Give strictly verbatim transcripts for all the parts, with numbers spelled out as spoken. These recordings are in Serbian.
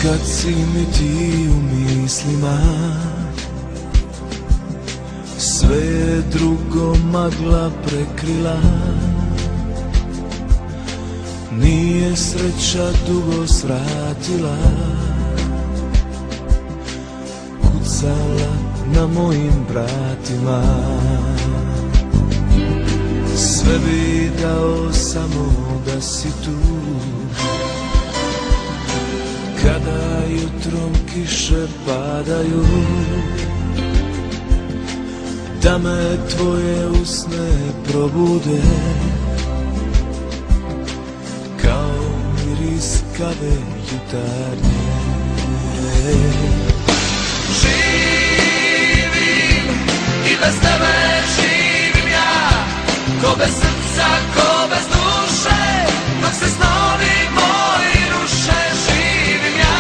kad si mi ti u mislima, sve je drugo magla prekrila. Nije sreća dugo svratila, kucala na mojim vratima. Sve bi dao samo da si tu, kada jutrom kiše padaju, da me tvoje usne probude, kao miris kave jutarnje. Živim i bez tebe živim ja, ko bez srca, ko bez duše, dok se snovi moji ruše. Živim ja,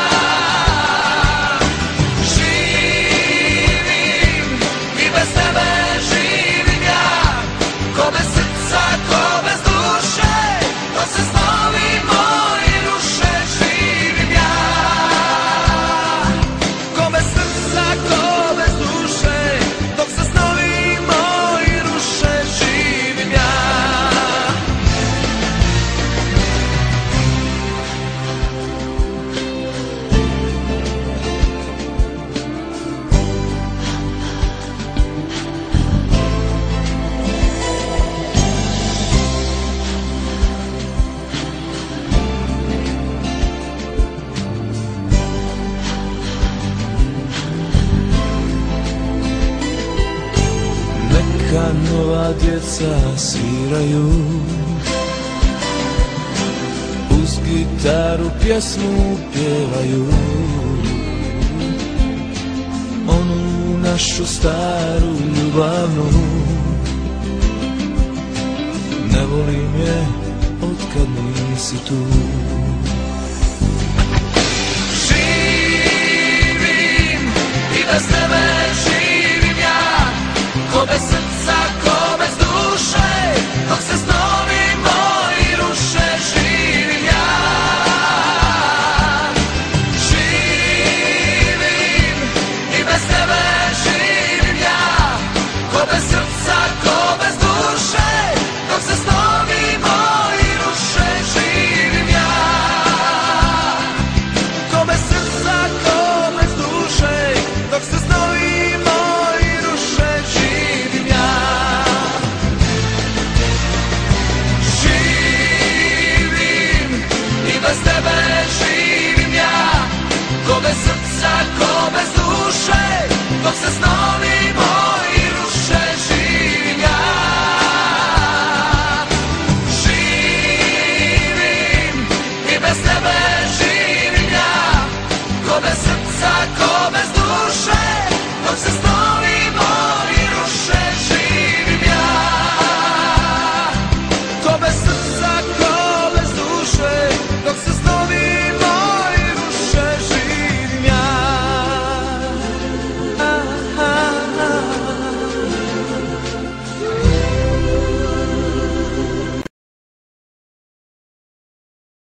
živim i bez tebe živim ja, ko bez srca, ko bez duše, dok se snovi moji ruše. Živim ja, ko bez srca, ko bez duše, dok se snovi moji ruše. Živim ja. Neka nova djeca sviraju, uz gitaru pjesmu pjevaju, onu našu staru ljubavnu. Ne volim je otkad nisi tu. Živim i bez tebe živim.